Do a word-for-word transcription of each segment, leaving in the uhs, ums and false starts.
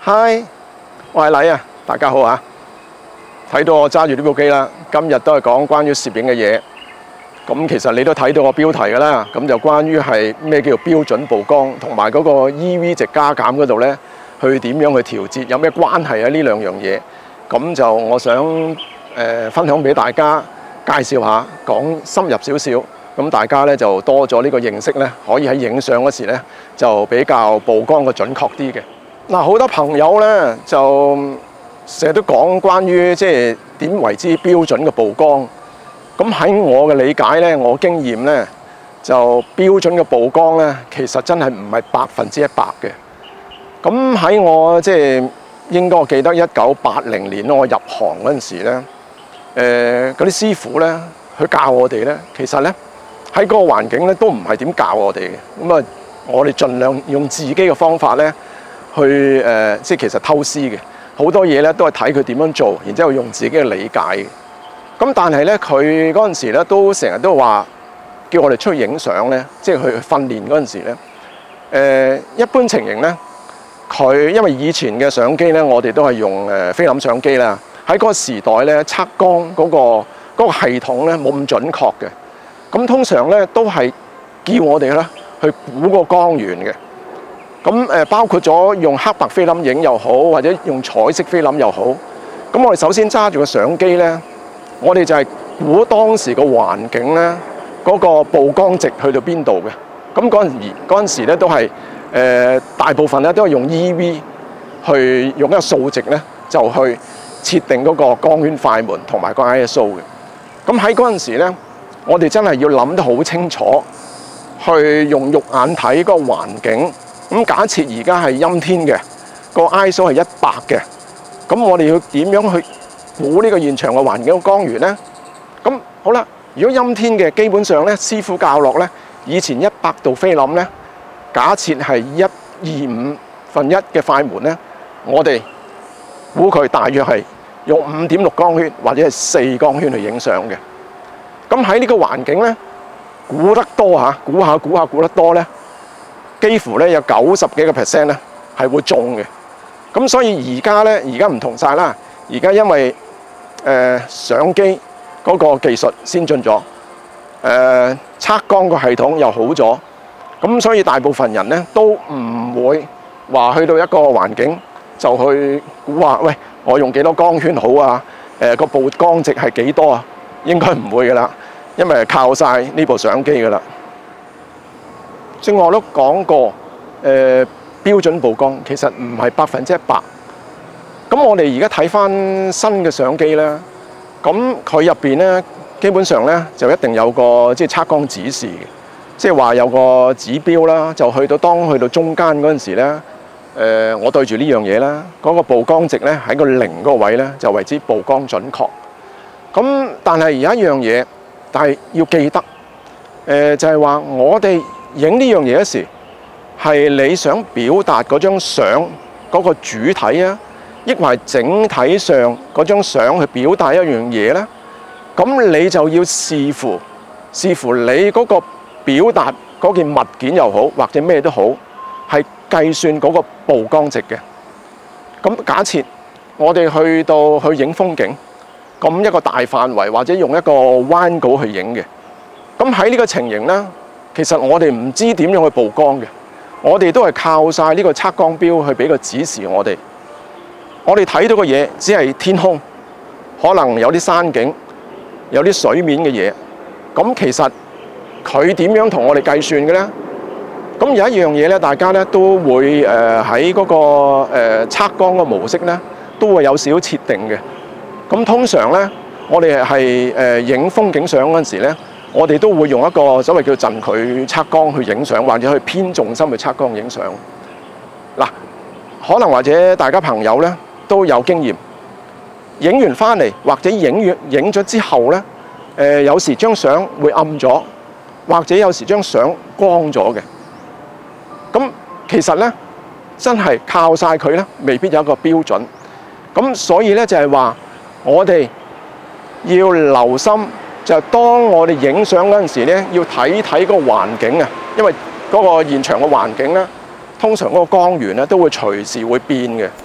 Hi， 我係禮啊，大家好啊！睇到我揸住呢部機啦，今日都係講關於攝影嘅嘢。咁其實你都睇到個標題㗎啦，咁就關於係咩叫做標準曝光，同埋嗰個 E V 值加減嗰度呢，去點樣去調節，有咩關係啊？呢兩樣嘢，咁就我想誒、呃、分享俾大家介紹下，講深入少少。咁大家咧就多咗呢個認識咧，可以喺影相嗰時咧就比較曝光嘅準確啲嘅。嗱，好多朋友咧就成日都講關於即係點為之標準嘅曝光。咁喺我嘅理解咧，我經驗咧就標準嘅曝光咧，其實真係唔係百分之一百嘅。咁喺我即係應該我記得一九八零年我入行嗰陣時咧，誒嗰啲師傅咧去教我哋咧，其實咧喺嗰個環境咧都唔係點教我哋嘅。咁啊，我哋盡量用自己嘅方法咧去誒、呃，即係其實偷師嘅。好多嘢咧都係睇佢點樣做，然之後用自己嘅理解嘅。咁但係咧，佢嗰陣時咧都成日都話叫我哋出去影相咧，即係去訓練嗰陣時咧。誒、呃，一般情形咧，佢因為以前嘅相機咧，我哋都係用誒菲林相機啦。喺嗰個時代咧，測光嗰、嗰個嗰個系統咧冇咁準確嘅。咁通常咧都係叫我哋咧去估個光源嘅。咁誒包括咗用黑白菲林影又好，或者用彩色菲林又好。咁我哋首先揸住個相機咧，我哋就係估當時個環境咧嗰個曝光值去到邊度嘅。咁嗰陣時嗰陣時咧都係誒大部分咧都係用 E V 去用一個數值咧就去設定嗰個光圈快門同埋個 I S O 嘅。咁喺嗰陣時咧，我哋真係要諗得好清楚，去用肉眼睇嗰個環境。咁假設而家係陰天嘅，個 I S O 係一百嘅，咁我哋要點樣去估呢個現場嘅環境嘅光源呢？咁好啦，如果陰天嘅，基本上咧，師傅教落咧，以前一百度菲林咧，假設係一二五分一嘅快門咧，我哋估佢大約係用五點六光圈或者係四光圈去影相嘅。咁喺呢個環境咧，估得多嚇，估下估下估得多咧，幾乎咧有九十幾個 percent 咧係會中嘅。咁所以而家咧，而家唔同晒啦。而家因為誒、呃、相機嗰個技術先進咗，誒、呃、測光個系統又好咗，咁所以大部分人咧都唔會話去到一個環境就去估話，喂，我用幾多光圈好啊？誒、呃、個曝光值係幾多啊？應該唔會噶啦，因為係靠晒呢部相機噶啦。正我都講過，誒、呃、標準曝光其實唔係百分之一百。咁我哋而家睇翻新嘅相機咧，咁佢入邊咧基本上咧就一定有個即係測光指示嘅，即係話有個指標啦，就去到當去到中間嗰陣時咧，誒、呃、我對住呢樣嘢啦，嗰、那個曝光值咧喺個零嗰個位咧就為之曝光準確。咁但係有一樣嘢，但係要記得，誒、呃、就係、是、話我哋影呢樣嘢嗰時，係你想表達嗰張相嗰個主體啊，抑或係整體上嗰張相去表達一樣嘢咧？咁你就要視乎視乎你嗰個表達嗰件物件又好，或者咩都好，係計算嗰個曝光值嘅。咁假設我哋去到去影風景，咁一個大範圍或者用一個彎稿去影嘅，咁喺呢個情形咧，其實我哋唔知點樣去曝光嘅，我哋都係靠晒呢個測光錶去俾個指示我哋。我哋睇到嘅嘢只係天空，可能有啲山景，有啲水面嘅嘢。咁其實佢點樣同我哋計算嘅咧？咁有一樣嘢咧，大家咧都會誒喺嗰個誒測光嘅模式咧，都會有少少設定嘅。咁通常咧，我哋係誒影風景相嗰陣時咧，我哋都會用一個所謂叫陣距測光去影相，或者去偏重心去測光影相。嗱，可能或者大家朋友咧都有經驗，影完翻嚟或者影完影咗之後咧，誒、呃、有時張相會暗咗，或者有時張相光咗嘅。咁其實咧，真係靠晒佢咧，未必有一個標準。咁所以咧就係話，我哋要留心，就係當我哋影相嗰陣時咧，要睇睇個環境啊，因為嗰個現場嘅環境咧，通常嗰個光源咧都會隨時會變嘅。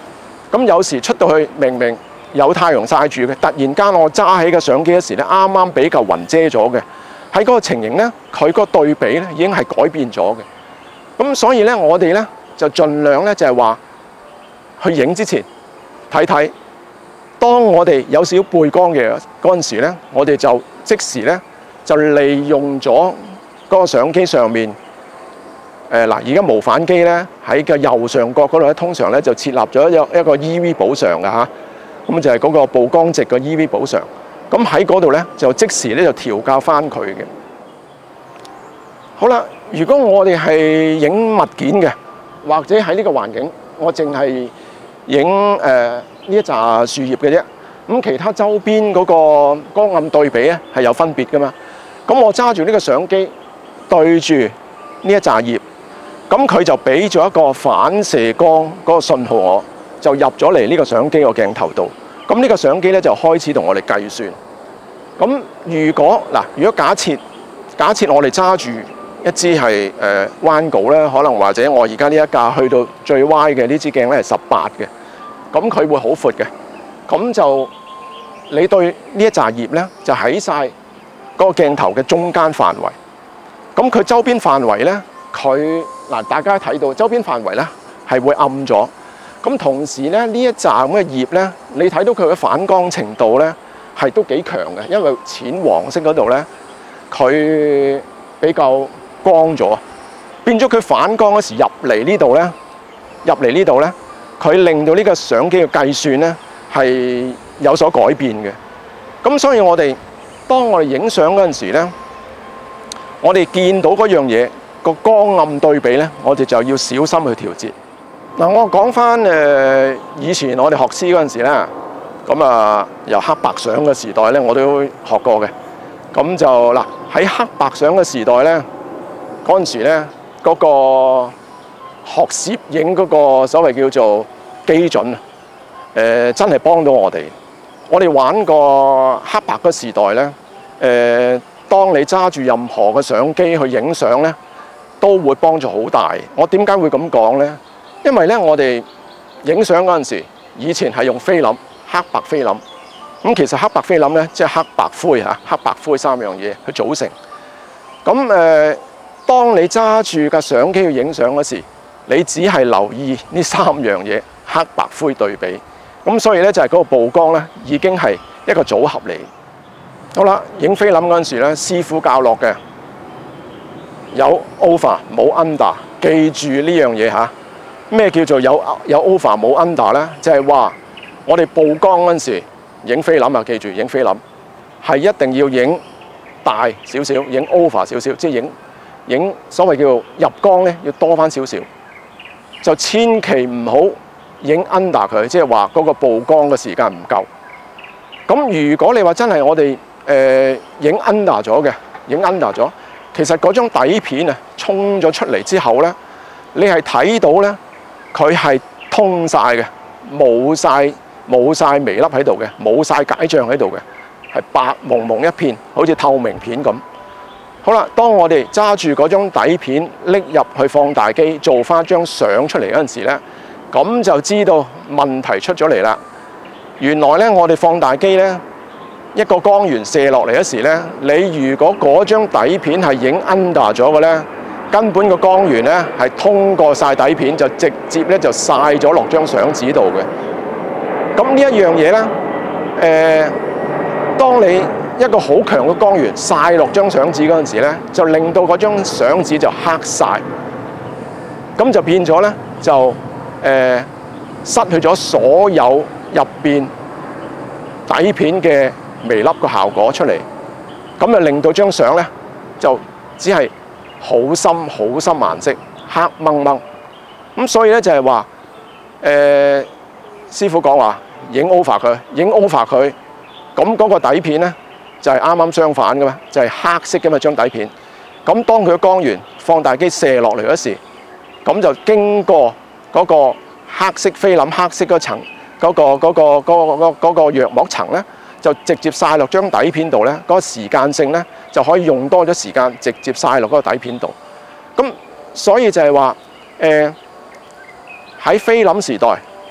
咁有時出到去明明有太陽曬住嘅，突然間我揸起個相機嗰時咧，啱啱俾嚿雲遮咗嘅。喺嗰個情形咧，佢個對比咧已經係改變咗嘅。咁所以咧，我哋咧就盡量咧就係話去影之前睇睇。當我哋有少少背光嘅嗰陣時咧，我哋就即時咧就利用咗嗰個相機上面誒嗱，而家無反機咧喺個右上角嗰度咧，通常咧就設立咗一一個 E V 補償嘅嚇，咁就係嗰個曝光值嘅 E V 補償。咁喺嗰度咧就即時咧就調校翻佢嘅。好啦，如果我哋係影物件嘅，或者喺呢個環境，我淨係影誒呢一紮樹葉嘅啫。咁其他周邊嗰個光暗對比咧係有分別噶嘛。咁我揸住呢個相機對住呢一紮葉，咁佢就俾咗一個反射光嗰個信號，我就入咗嚟呢個相機個鏡頭度。咁呢個相機咧就開始同我哋計算。咁如果嗱，如果假設假設我哋揸住一支係誒彎稿咧，可能或者我而家呢一架去到最歪嘅呢支鏡咧係十八嘅，咁佢會好闊嘅。咁就你對呢一紮葉咧，就喺晒嗰個鏡頭嘅中間範圍。咁佢周邊範圍咧，佢嗱大家睇到周邊範圍咧係會暗咗。咁同時咧，呢一紮咁嘅葉咧，你睇到佢嘅反光程度咧係都幾強嘅，因為淺黃色嗰度咧，佢比較光咗，變咗佢反光嗰時入嚟呢度咧，入嚟呢度咧，佢令到呢個相機嘅計算咧係有所改變嘅。咁所以我哋當我哋影相嗰陣時咧，我哋見到嗰樣嘢個光暗對比咧，我哋就要小心去調節。嗱，我講翻誒以前我哋學師嗰陣時咧，咁啊由黑白相嘅時代咧，我都學過嘅。咁就嗱喺黑白相嘅時代咧，嗰陣時咧嗰個學攝影嗰個所謂叫做基準啊，誒真係幫到我哋。我哋玩過黑白嘅時代咧，誒當你揸住任何嘅相機去影相咧，都會幫助好大。我點解會咁講咧？因為咧，我哋影相嗰陣時，以前係用菲林，黑白菲林。咁其實黑白菲林咧，即係黑白灰嚇，黑白灰三樣嘢去組成。咁誒、呃，當你揸住架相機去影相嗰時，你只係留意呢三樣嘢，黑白灰對比。咁所以咧，就係嗰個曝光咧，已經係一個組合嚟。好啦，影菲林嗰陣時咧，師傅教落嘅有 over 冇 under， 記住呢樣嘢嚇。咩叫做有有 over 冇 under 咧？就係話我哋曝光嗰陣時影菲林啊，記住影菲林係一定要影大少少，影 over 少少，即係影影所謂叫做入光咧，要多翻少少，就千祈唔好影 under 佢，即係話嗰個曝光嘅時間唔夠。咁如果你話真係我哋誒影 under 咗嘅，影 under 咗，其實嗰張底片啊沖咗出嚟之後咧，你係睇到咧。佢係通晒嘅，冇晒冇晒微粒喺度嘅，冇晒解像喺度嘅，係白蒙蒙一片，好似透明片咁。好啦，當我哋揸住嗰張底片拎入去放大機做翻張相出嚟嗰陣時咧，咁就知道問題出咗嚟啦。原來咧，我哋放大機咧一個光源射落嚟嗰時咧，你如果嗰張底片係影 under 咗嘅咧，根本個光源咧係通過晒底片，就直接咧就曬咗落張相紙度嘅。咁呢一樣嘢咧，誒、呃，當你一個好強嘅光源曬落張相紙嗰陣時咧，就令到嗰張相紙就黑晒，咁就變咗咧就誒、呃、失去咗所有入邊底片嘅微粒個效果出嚟，咁就令到張相咧就只係好深好深顏色，黑掹掹。咁所以咧就係話，誒、呃、師傅講話影 over 佢，影 over 佢，咁嗰個底片咧就係啱啱相反嘅嘛，就係、是、黑色嘅嘛張底片。咁當佢嘅光源放大機射落嚟嗰時，咁就經過嗰個黑色菲林黑色嗰層嗰、嗰個嗰、嗰個嗰、嗰個嗰、嗰個藥膜層咧，就直接曬落張底片度咧，嗰、嗰個時間性咧就可以用多咗時間，直接曬落嗰個底片度。咁所以就係話，誒、呃、喺菲林時代，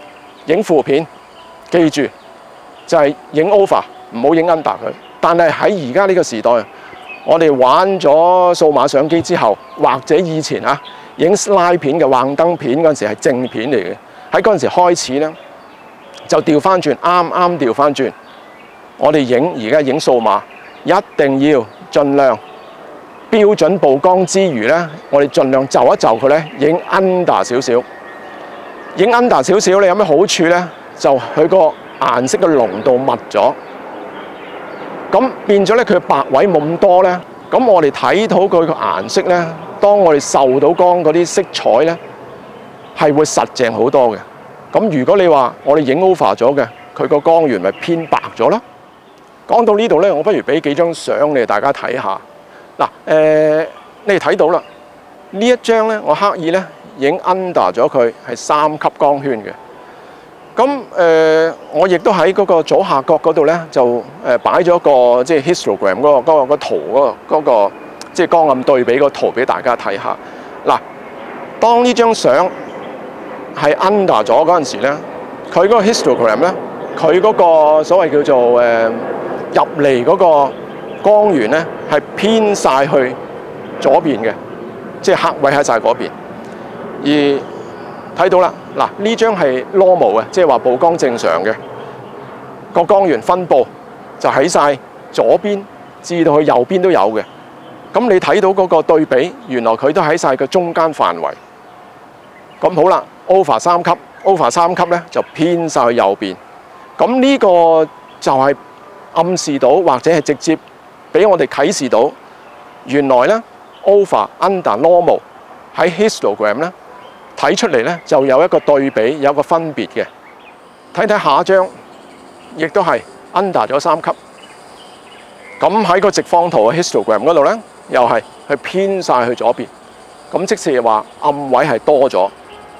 影負片，記住就係影 over， 唔好影 under 佢。但係喺而家呢個時代，我哋玩咗數碼相機之後，或者以前啊影 slide 片嘅幻燈片嗰陣時係正片嚟嘅，喺嗰陣時開始咧就調翻轉，啱啱調翻轉。我哋影而家影數碼，一定要盡量標準曝光之餘咧，我哋盡量就一就佢咧，影 under 少少。影 under 少少，你有咩好處咧？就佢個顏色嘅濃度密咗，咁變咗咧佢白位冇咁多咧。咁我哋睇到佢個顏色咧，當我哋受到光嗰啲色彩咧，係會實淨好多嘅。咁如果你話我哋影 over 咗嘅，佢個光源咪偏白咗咯。講到呢度咧，我不如俾幾張相你哋大家睇下。嗱，誒、呃，你哋睇到啦，呢一張咧，我刻意咧影 under 咗佢係三級光圈嘅。咁誒、呃，我亦都喺嗰個左下角嗰度咧，就誒擺咗個即係 histogram 嗰、嗰個嗰、嗰個嗰個圖嗰、嗰個即係光暗對比個圖俾大家睇下。嗱，當呢張相係 under 咗嗰陣時咧，佢嗰個 histogram 咧，佢嗰個所謂叫做誒、呃、入嚟嗰個光源咧係偏晒去左邊嘅，即係黑位喺晒嗰邊。而睇到啦，嗱呢張係 normal 嘅，即係話曝光正常嘅，個光源分佈就喺晒左邊至到去右邊都有嘅。咁你睇到嗰個對比，原來佢都喺晒個中間範圍。咁好啦 ，over 三級 ，over 三級咧就偏晒去右邊。咁呢個就係暗示到或者係直接俾我哋啟示到，原來咧 over、under、normal 喺 histogram 咧。睇出嚟咧就有一個對比，有一個分別嘅。睇睇下一張，亦都係 under 咗三級。咁喺個直方圖嘅 histogram 嗰度咧，又係去偏晒去左邊。咁即是話暗位係多咗。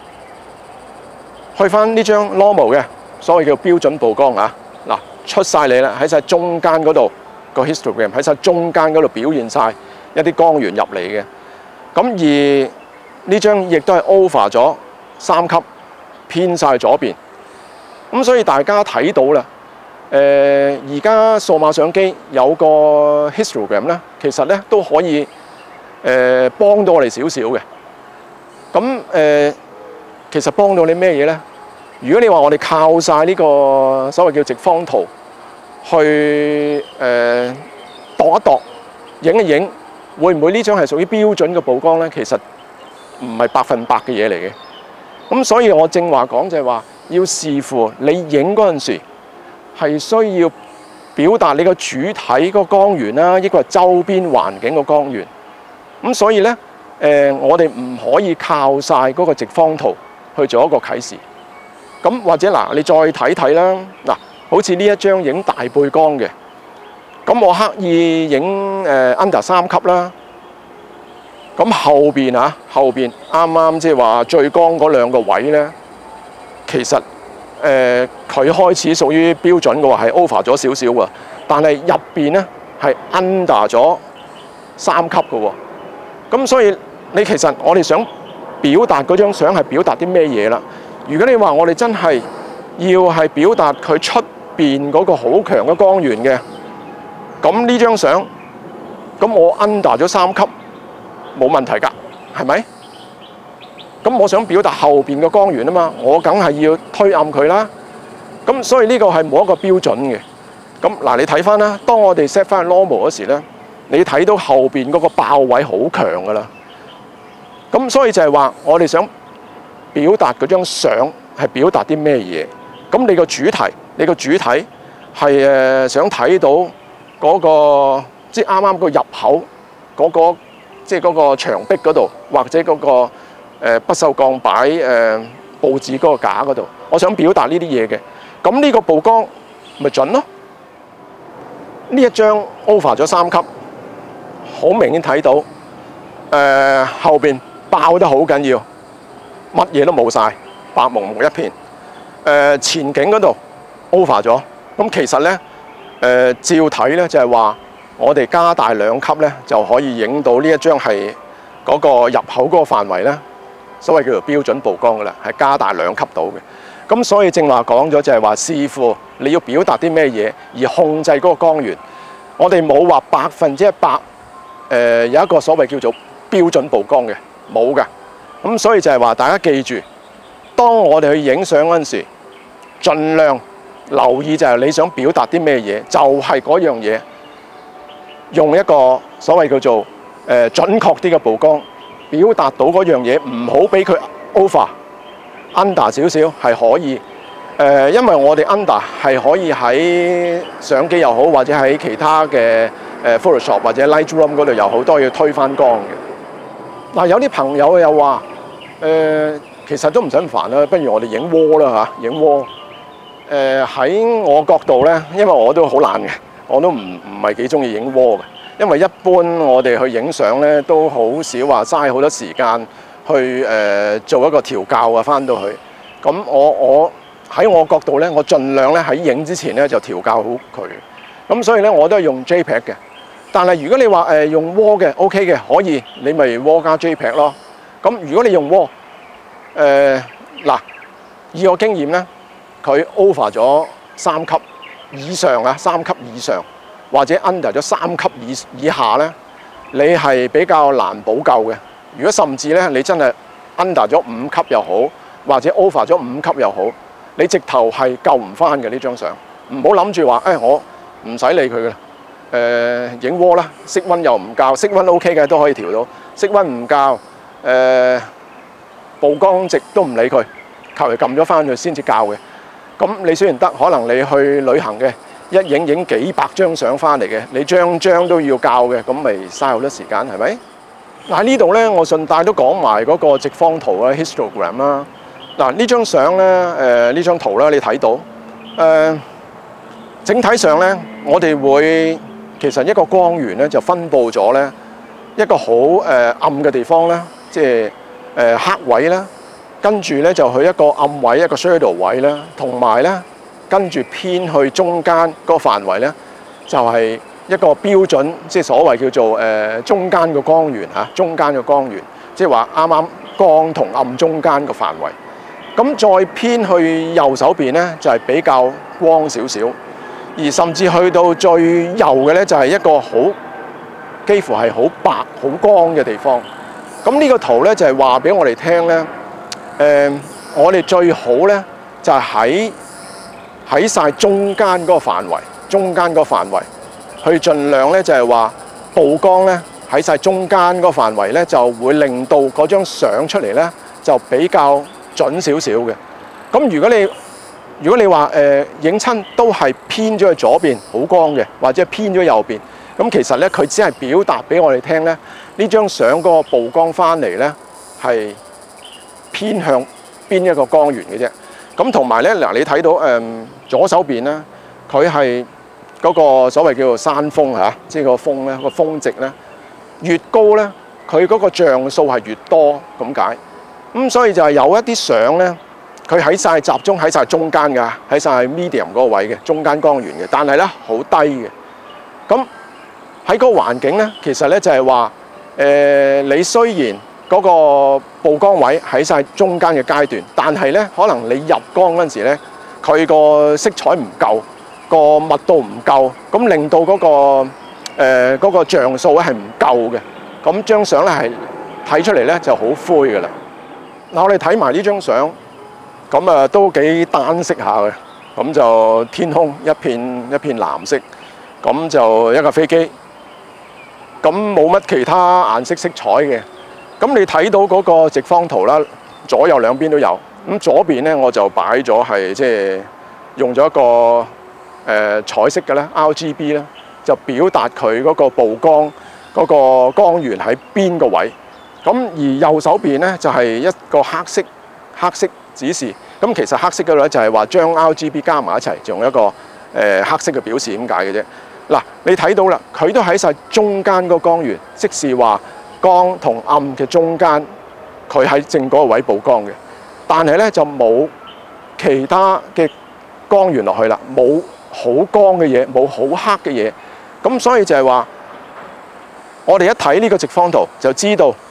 去翻呢張 normal 嘅，所謂叫標準曝光啊。嗱，出晒嚟啦，喺晒中間嗰度個 histogram 喺晒中間嗰度表現晒一啲光源入嚟嘅。咁而呢張亦都係 over 咗三級，偏晒左邊。咁所以大家睇到啦，誒而家數碼相機有個 histogram 咧，其實咧都可以誒、呃、幫到我哋少少嘅。咁誒、呃、其實幫到你咩嘢咧？如果你話我哋靠晒呢個所謂叫直方圖去誒、呃、度一度、影一影，會唔會呢張係屬於標準嘅曝光咧？其實唔係百分百嘅嘢嚟嘅，咁所以我正話講就係話，要視乎你影嗰陣時係需要表達你個主體個光源啦，抑或係周邊環境個光源。咁所以咧，誒、呃、我哋唔可以靠晒嗰個直方圖去做一個啟示。咁或者嗱，你再睇睇啦，嗱，好似呢一張影大背光嘅，咁我刻意影誒 under 三級啦。咁後邊啊，後邊啱啱即係話最光嗰兩個位咧，其實誒佢、呃、開始屬於標準嘅話係 over 咗少少喎，但係入邊咧係 under 咗三級嘅喎。咁所以你其實我哋想表達嗰張相係表達啲咩嘢啦？如果你話我哋真係要係表達佢出邊嗰個好強嘅光源嘅，咁呢張相咁我 under 咗三級。冇問題㗎，係咪？咁我想表達後邊嘅光源啊嘛，我梗係要推暗佢啦。咁所以呢個係冇一個標準嘅。咁嗱，你睇翻啦，當我哋 set 翻 normal 嗰時咧，你睇到後邊嗰個爆位好強㗎啦。咁所以就係話，我哋想表達嗰張相係表達啲咩嘢？咁你個主題，你個主體係誒想睇到嗰個，即係啱啱個入口嗰個。即係嗰個牆壁嗰度，或者嗰、那個誒、呃、不鏽鋼擺誒、呃、佈置嗰個架嗰度，我想表達呢啲嘢嘅。咁呢個曝光咪準咯？呢一張 over 咗三級，好明顯睇到誒、呃、後邊爆得好緊要，乜嘢都冇晒，白蒙蒙一片。誒、呃、前景嗰度 over 咗，咁其實咧誒、呃、照睇咧就係、是、話。我哋加大兩級咧，就可以影到呢一張係嗰個入口嗰個範圍咧，所謂叫做標準曝光噶啦，係加大兩級到嘅。 咁所以正話講咗就係話視乎你要表達啲咩嘢而控制嗰個光源。我哋冇話百分之一百誒有一個所謂叫做標準曝光嘅，冇㗎。咁所以就係話大家記住，當我哋去影相嗰陣時，盡量留意就係你想表達啲咩嘢，就係嗰樣嘢，用一個所謂叫做誒準確啲嘅曝光，表達到嗰樣嘢，唔好俾佢 over under 少少係可以。誒，因為我哋 under 係可以喺相機又好，或者喺其他嘅誒 Photoshop 或者 Lightroom 嗰度又好，都要推翻光嘅。嗱，有啲朋友又話誒，其實都唔使咁煩啦，不如我哋影窩啦嚇，影窩。誒喺我角度咧，因為我都好懶嘅，我都唔唔係幾中意影窩嘅，因為一般我哋去影相咧都好少話嘥好多時間去誒做一個調校啊，翻到去。咁我我。喺我角度咧，我盡量咧喺影之前咧就調校好佢。咁所以咧，我都係用 JPEG 嘅。但係如果你話誒、呃、用 RAW 嘅 OK 嘅，可以，你咪 RAW 加 JPEG 咯。咁如果你用 RAW，誒嗱，以我經驗咧，佢 over 咗三級以上啊，三級以上或者 under 咗三級以以下咧，你係比較難補救嘅。如果甚至咧你真係 under 咗五級又好，或者 over 咗五級又好，你直頭係救唔翻嘅呢張相，唔好諗住話誒我唔使理佢嘅啦。誒影窩啦，色溫又唔校，色溫 OK 嘅都可以調到，色溫唔校，誒、呃、曝光值都唔理佢，求其撳咗翻去先至校嘅。咁你雖然得，可能你去旅行嘅，一影影幾百張相翻嚟嘅，你張張都要校嘅，咁咪嘥好多時間係咪？嗱喺呢度咧，我順帶都講埋嗰個直方圖啊 ，histogram 啦。嗱呢張相咧，誒呢張圖啦，你睇到，誒、呃、整體上咧，我哋會其實一個光源咧就分佈咗咧一個好誒、呃、暗嘅地方咧，即係誒、呃、黑位啦，跟住咧就去一個暗位一個 shadow 位啦，同埋咧跟住偏去中間嗰個範圍咧，就係、是、一個標準，即係所謂叫做誒、呃、中間嘅光源嚇，中間嘅光源，即係話啱啱光同暗中間嘅範圍。咁再偏去右手邊咧，就係比較光少少，而甚至去到最右嘅咧，就係一個好幾乎係好白、好光嘅地方。咁呢個圖咧就係話俾我哋聽咧，誒，我哋最好咧就係喺喺曬中間嗰個範圍，中間嗰個範圍去盡量咧就係話曝光咧喺曬中間嗰個範圍咧，就會令到嗰張相出嚟咧就比較準少少嘅。咁如果你如果你話誒影親都係偏咗去左邊好光嘅，或者偏咗右邊，咁其實咧佢只係表達俾我哋聽咧，呢張相嗰個曝光翻嚟咧係偏向邊一個光源嘅啫。咁同埋咧嗱，你睇到誒、呃、左手邊咧，佢係嗰個所謂叫做山峰嚇，即係個峰咧個峰值咧越高咧，佢嗰個像素係越多咁解。咁所以就係有一啲相咧，佢喺晒集中喺晒中間㗎，喺晒 medium 嗰個位嘅中間光源嘅，但係咧好低嘅。咁喺嗰個環境咧，其實咧就係話誒，你雖然嗰個曝光位喺晒中間嘅階段，但係咧可能你入光嗰陣時咧，佢個色彩唔夠，個密度唔夠，咁令到嗰個誒嗰個像素咧係唔夠嘅。咁張相咧係睇出嚟咧就好灰㗎啦。嗱，我哋睇埋呢張相，咁啊都幾單色下嘅，咁就天空一片一片藍色，咁就一架飛機，咁冇乜其他顏色色彩嘅。咁你睇到嗰個直方圖啦，左右兩邊都有。咁左邊咧我就擺咗係即係用咗一個誒、呃、彩色嘅咧 R G B 咧，就表達佢嗰個曝光嗰、嗰個光源喺邊個位。咁而右手邊咧就係一個黑色黑色指示。咁其實黑色嗰度咧就係話將 R G B 加埋一齊，就用一個誒、呃、黑色嘅表示咁解嘅啫。嗱，你睇到啦，佢都喺晒中間個光源，即是話光同暗嘅中間，佢喺正嗰個位曝光嘅。但係咧就冇其他嘅光源落去啦，冇好光嘅嘢，冇好黑嘅嘢。咁所以就係話，我哋一睇呢個直方圖就知道。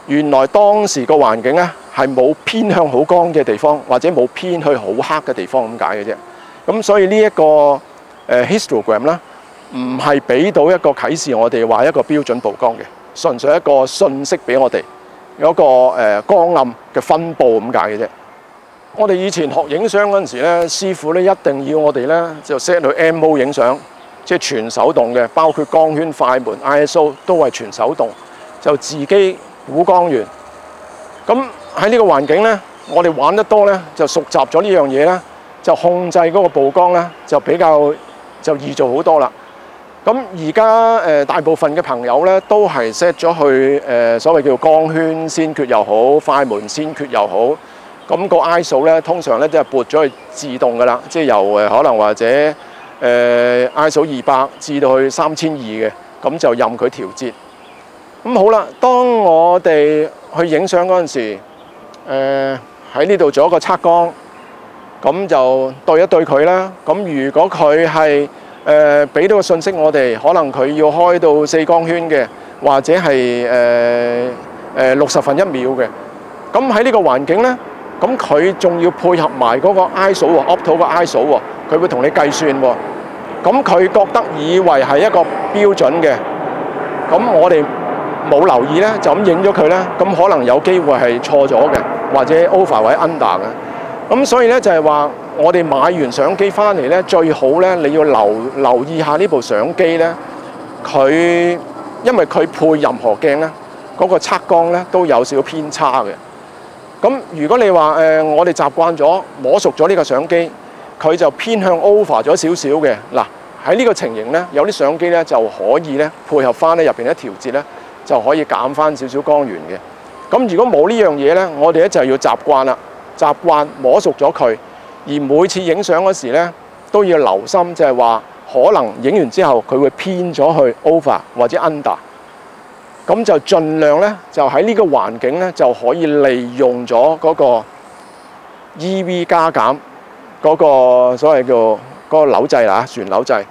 原來當時個環境咧係冇偏向好光嘅地方，或者冇偏去好黑嘅地方咁解嘅啫。咁所以呢一個誒 histogram 咧，唔係俾到一個啟示我哋話一個標準曝光嘅，純粹一個信息俾我哋有一個誒光暗嘅分佈咁解嘅啫。我哋以前學影相嗰陣時咧，師傅咧一定要我哋咧就 set 去 M O 影相，即係全手動嘅，包括光圈、快門、I S O 都係全手動，就自己估光源。咁喺呢個環境咧，我哋玩得多咧，就熟習咗呢樣嘢咧，就控制嗰個曝光咧，就比較就易做好多啦。咁而家誒大部分嘅朋友咧，都係 set 咗去誒、呃、所謂叫光圈先決又好，快門先決又好。咁、那個 I S O 咧，通常咧都係撥咗去自動噶啦，即係由誒可能或者誒、呃、I S O 二百至到去三千二嘅，咁就任佢調節。咁好啦，當我哋去影相嗰陣時，誒喺呢度做一個測光，咁就對一對佢啦。咁如果佢係誒俾到個信息我哋，可能佢要開到四光圈嘅，或者係誒誒六十分一秒嘅。咁喺呢個環境咧，咁佢仲要配合埋嗰個 I S O 喎 ，Opto 個 I S O 喎，佢會同你計算喎。咁佢覺得以為係一個標準嘅，咁我哋冇留意咧，就咁影咗佢咧，咁可能有機會係錯咗嘅，或者 over 或者 under 嘅。咁所以咧就係話，我哋買完相機翻嚟咧，最好咧你要留留意下呢部相機咧，佢因為佢配任何鏡咧，嗰個測光咧都有少少偏差嘅。咁如果你話誒，我哋習慣咗摸熟咗呢個相機，佢就偏向 over 咗少少嘅。嗱喺呢個情形咧，有啲相機咧就可以咧配合翻咧入邊一調節咧，就可以減翻少少光源嘅。咁如果冇呢樣嘢咧，我哋咧就要習慣啦，習慣摸熟咗佢，而每次影相嗰時咧都要留心，就係話可能影完之後佢會偏咗去 over 或者 under。咁就盡量咧，就喺呢個環境咧，就可以利用咗嗰個 E V 加減嗰個所謂叫嗰個扭掣啦，旋扭掣。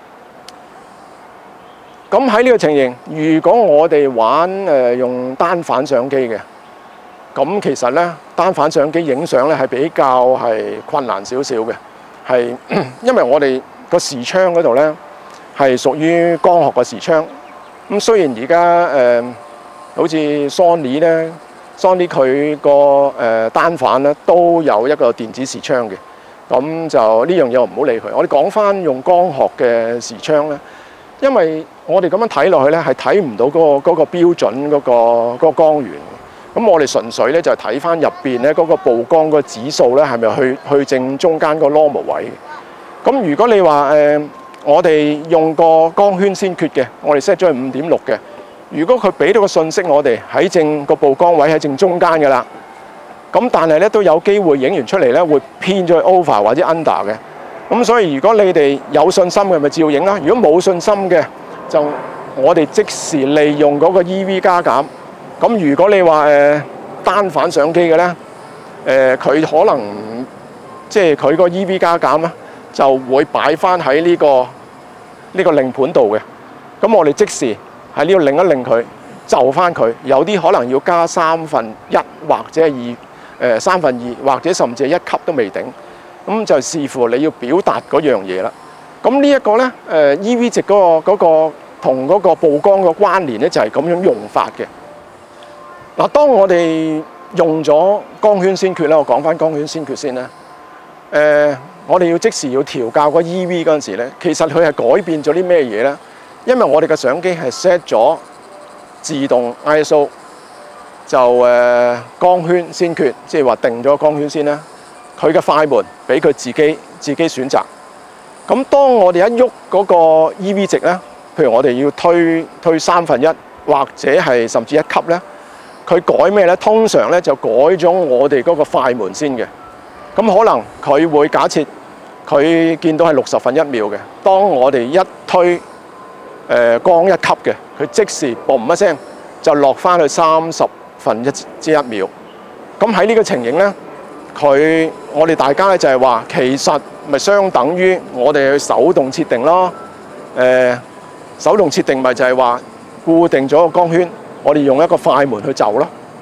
咁喺呢個情形，如果我哋玩誒用單反相機嘅，咁其實咧單反相機影相咧係比較係困難少少嘅，係因為我哋個視窗嗰度咧係屬於光學嘅視窗。咁雖然而家誒好似 Sony 咧 ，Sony 佢個誒單反咧都有一個電子視窗嘅，咁就呢樣嘢我唔好理佢。我哋講翻用光學嘅視窗咧，因為我哋咁樣睇落去咧係睇唔到嗰個嗰個標準嗰個嗰個光源。咁我哋純粹咧就係睇翻入邊咧嗰個曝光個指數咧係咪去去正中間個 normal 位。咁如果你話誒，我哋用個光圈先決嘅，我哋 set 咗係五點六嘅。如果佢俾到個信息我哋喺正個曝光位喺正中間嘅啦，咁但係咧都有機會影完出嚟咧會偏咗去 over 或者 under 嘅。咁所以如果你哋有信心嘅咪照影啦。如果冇信心嘅，就我哋即時利用嗰個 E V 加減。咁如果你話誒、呃、單反相機嘅咧，誒、呃、佢可能即係佢個 E V 加減咧，就會擺翻喺呢個呢個令盤度嘅。咁我哋即時喺呢度擰一擰佢，就翻佢。有啲可能要加三分一或者係二誒三分二，或者甚至係一級都未頂。咁就視乎你要表達嗰樣嘢啦。咁呢一個咧誒 E V 值嗰個嗰個同嗰個曝光嘅關聯咧，就係咁樣用法嘅。嗱，當我哋用咗光圈先決咧，我講翻光圈先決先啦。誒、呃，我哋要即時要調校個 E V 嗰陣時咧，其實佢係改變咗啲咩嘢咧？因為我哋嘅相機係 set 咗自動 I S O， 就誒、呃、光圈先決，即係話定咗光圈先啦。佢嘅快門俾佢自己自己選擇。咁當我哋一喐嗰個 E V 值咧，譬如我哋要推推三分一或者係甚至一級咧。佢改咩咧？通常咧就改咗我哋嗰個快門先嘅。咁可能佢會假設佢見到係六十分一秒嘅。當我哋一推誒、呃、光一級嘅，佢即時嘣一聲就落翻去三十分一之一秒。咁喺呢個情形咧，佢我哋大家咧就係話，其實咪相等於我哋去手動設定咯。誒、呃，手動設定咪就係話固定咗個光圈。我哋用一個快門去就咯，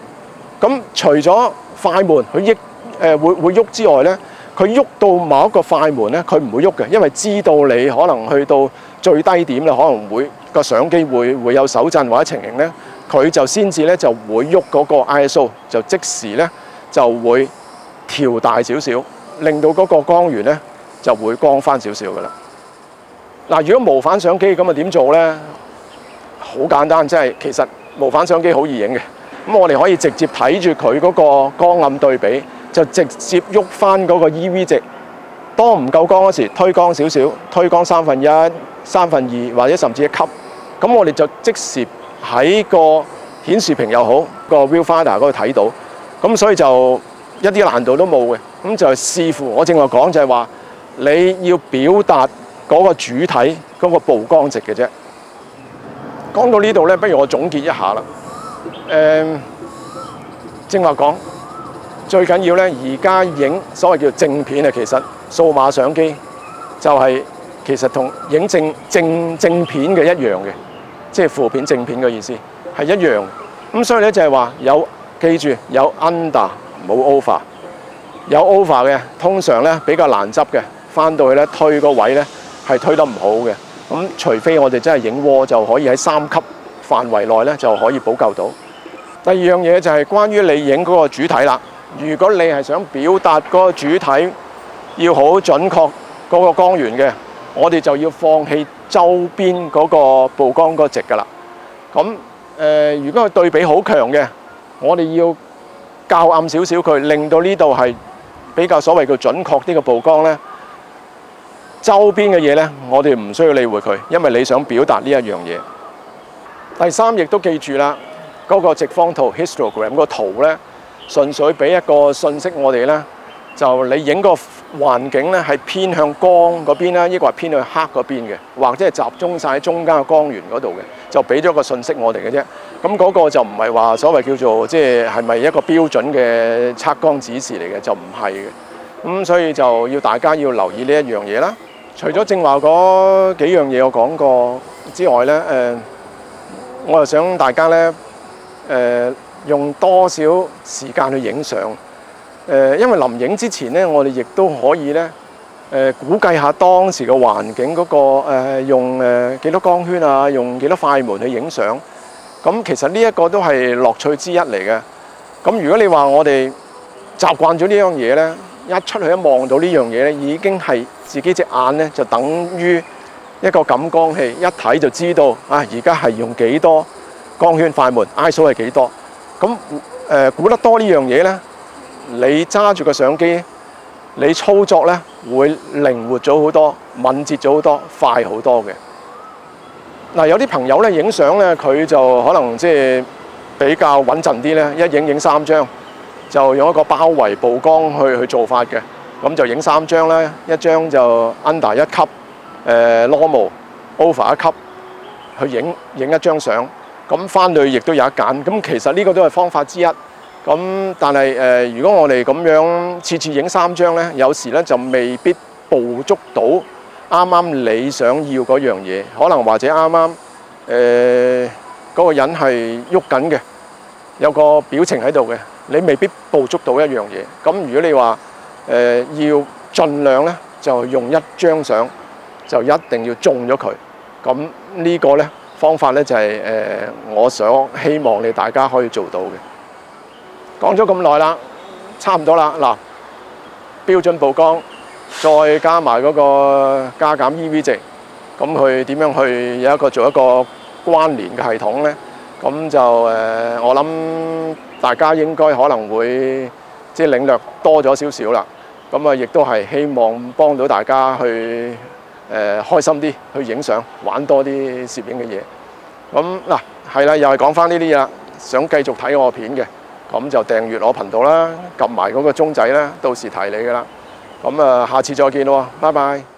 咁除咗快門佢喐誒會會喐之外咧，佢喐到某一個快門咧，佢唔會喐嘅，因為知道你可能去到最低點啦，可能會個相機會會有手震或者情形咧，佢就先至咧就會喐嗰個 I S O， 就即時咧就會調大少少，令到嗰個光源咧就會光翻少少噶啦。嗱，如果無反相機咁啊點做咧？好簡單，即係其實無反相機好易影嘅。咁我哋可以直接睇住佢嗰個光暗對比，就直接喐翻嗰個 E V 值。當唔夠光嗰時，推光少少，推光三分一、三分二或者甚至一級。咁我哋就即時喺個顯示屏又好，個 viewfinder 嗰度睇到。咁所以就一啲難度都冇嘅。咁就視乎我正話講就係話，你要表達嗰個主體嗰個曝光值嘅啫。講到呢度咧，不如我總結一下啦。誒、嗯，正話講最緊要咧，而家影所謂叫正片啊，其實數碼相機就係、是、其實同影正正正片嘅一樣嘅，即係負片正片嘅意思係一樣。咁所以咧就係話有記住有 under 冇 over， 有 over 嘅通常咧比較難執嘅，翻到去咧推個位咧係推得唔好嘅。咁除非我哋真係影窩，就可以喺三級範圍內咧就可以補救到。第二樣嘢就係關於你影嗰個主體啦。如果你係想表達嗰個主體要好準確嗰個光源嘅，我哋就要放棄周邊嗰個曝光嗰個值㗎啦。咁誒、呃，如果佢對比好強嘅，我哋要較暗少少佢，令到呢度係比較所謂叫準確啲嘅曝光咧。周邊嘅嘢咧，我哋唔需要理會佢，因為你想表達呢一樣嘢。第三，亦都記住啦，嗰個直方圖 histogram 個圖咧，純粹俾一個信息我哋咧，就你影個環境咧係偏向光嗰邊啦，抑或係偏向黑嗰邊嘅，或者係集中晒喺中間嘅光源嗰度嘅，就俾咗個信息我哋嘅啫。咁嗰個就唔係話所謂叫做即係係咪一個標準嘅測光指示嚟嘅，就唔係嘅。咁所以就要大家要留意呢一樣嘢啦。除咗正話嗰幾樣嘢我講過之外咧，誒、呃，我又想大家咧，誒、呃，用多少時間去影相？誒、呃，因為臨影之前咧，我哋亦都可以咧，誒、呃，估計下當時嘅環境嗰、那個誒、呃，用誒幾多光圈啊，用幾多快門去影相。咁其實呢一個都係樂趣之一嚟嘅。咁如果你話我哋習慣咗呢樣嘢咧，一出去一望到呢樣嘢咧，已經係自己隻眼咧就等於一個感光器，一睇就知道啊！而家係用幾多光圈快門 I S O 係幾多？咁誒估得多呢樣嘢咧，你揸住個相機，你操作咧會靈活咗好多，敏捷咗好多，快好多嘅。嗱，有啲朋友咧影相咧，佢就可能即係比較穩陣啲咧，一影影三張。就用一個包圍曝光去去做法嘅，咁就影三張啦，一張就 under 一級，誒、呃、normal over 一級，去影影一張相，咁翻去亦都有得揀。咁其實呢個都係方法之一。咁但係誒、呃，如果我哋咁樣次次影三張咧，有時咧就未必捕捉到啱啱你想要嗰樣嘢，可能或者啱啱誒嗰個人係喐緊嘅，有個表情喺度嘅。你未必捕捉到一樣嘢，咁如果你話誒、呃、要盡量咧，就用一張相就一定要中咗佢。咁呢個咧方法咧就係、是、誒、呃、我想希望你大家可以做到嘅。講咗咁耐啦，差唔多啦。嗱，標準曝光，再加埋嗰個加減 E V 值，咁佢點樣去有一個做一個關聯嘅系統咧？咁就誒、呃，我諗大家應該可能會即係領略多咗少少啦。咁啊，亦都係希望幫到大家去誒、呃、開心啲去影相，玩多啲攝影嘅嘢。咁嗱，係啦，又係講翻呢啲嘢啦。想繼續睇我片嘅，咁就訂閱我頻道啦，撳埋嗰個鐘仔啦，到時提你噶啦。咁啊，下次再見咯，拜拜。